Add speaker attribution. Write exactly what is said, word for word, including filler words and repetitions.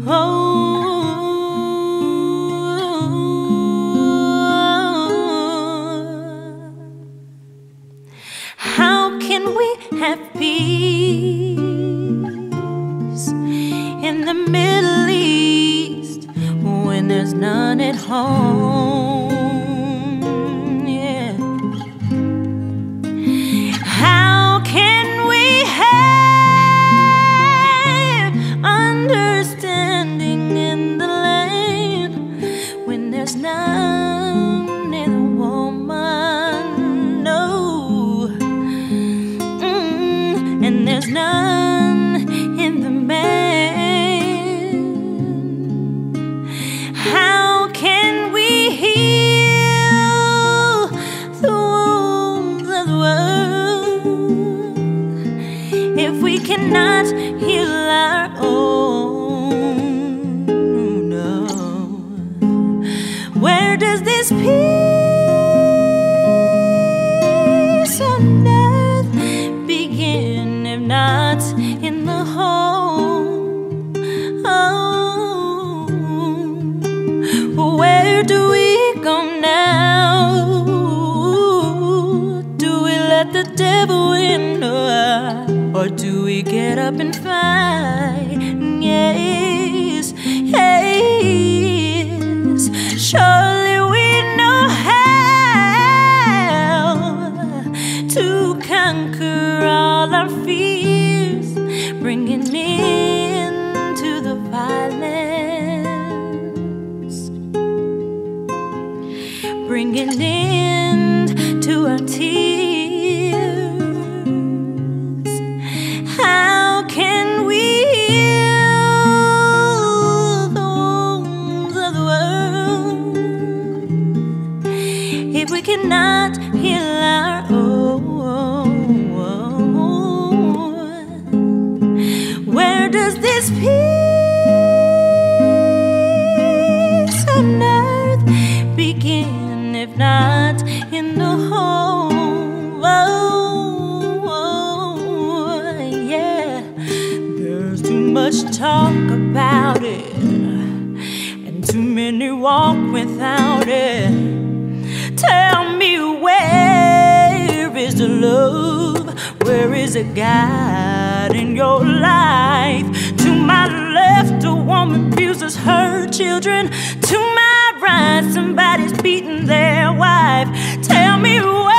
Speaker 1: How can we have peace in the Middle East when there's none at home? Yeah. How can we have understanding in the land when there's none in a woman? No. Mm, and there's none in the man. How can we heal the wounds of the world if we cannot heal our own? No. Where does this peace on earth begin if not in the home? Oh, where do we go now? Do we let the devil in, or do we get up and fight? Yes, yes. Surely we know how to conquer all our fears, bringing into the violence, bringing into our tears. How can we heal the wounds of the world if we cannot heal our own? Where does this peace on earth begin if not in the home? Oh, oh, yeah. There's too much talk about it, and too many walk without it. Tell me, where is the love? Where is the God in your life? To my left, a woman abuses her children. To my right, somebody's beating their wife. Tell me, where